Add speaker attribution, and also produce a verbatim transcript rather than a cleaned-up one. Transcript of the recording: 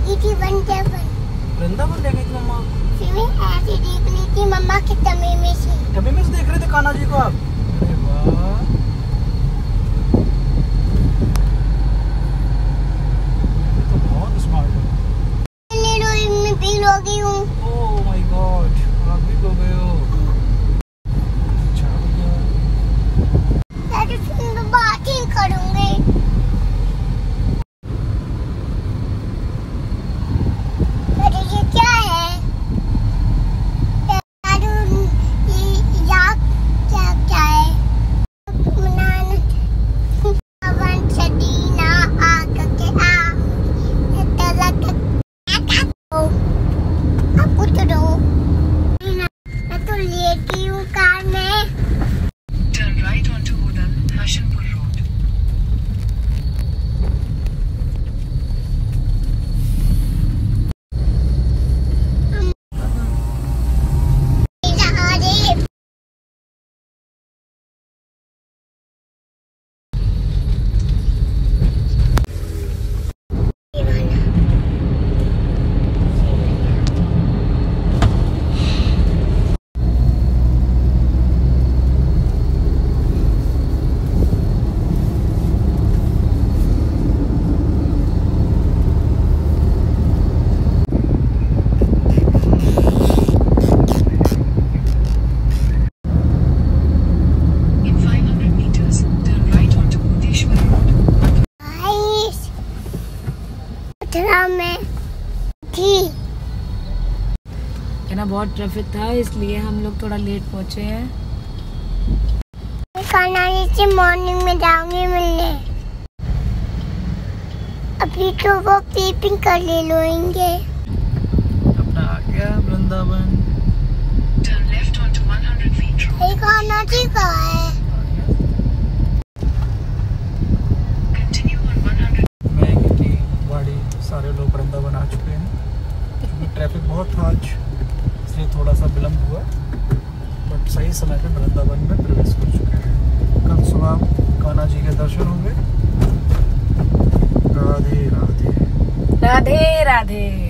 Speaker 1: गई थी वृंदावन।
Speaker 2: वृंदावन ले गई थी मम्मा?
Speaker 1: फिर मैं ऐसे देख ली थी मम्मा के तमे में से।
Speaker 2: तमे में से देख रहे थे कान्हा जी को आप? अरे वाह, ये तो बहुत स्मार्ट है।
Speaker 1: मैं रोई में भी रो गई हूँ।
Speaker 2: ओह माय गॉड, आप भी रो गए हो? अच्छा हो गया।
Speaker 1: दादी फिर मैं बात ही करूँगी। दादी ये क्या है? दादी ये यहाँ क्या क्या है? अवन सदीना आग के आ तलक आपको तो दो मैं तो लेटी हूँ कार में।
Speaker 3: Turn right onto Udal, Hashanpur Road.
Speaker 1: में थी
Speaker 4: ना बहुत ट्रैफिक था, इसलिए हम लोग थोड़ा लेट पहुंचे हैं।
Speaker 1: कान्हा जी से मॉर्निंग में जाऊंगी मिलने। अभी तो वो पीपिंग कर ले लोएंगे।
Speaker 2: अपना आ गया Vrindavan.
Speaker 3: Turn left onto one hundred feet road.
Speaker 1: ये कान्हा जी का है।
Speaker 3: Continue on one hundred.
Speaker 2: मैं कितनी गाड़ी सारे लोग वृंदावन आ चुके हैं। क्योंकि ट्रैफिक बहुत था आज, इसलिए थोड़ा सा विलम्ब हुआ, बट सही समय पे वृंदावन में प्रवेश कर चुके हैं। कल सुबह कान्हा जी के दर्शन होंगे। राधे राधे
Speaker 4: राधे राधे।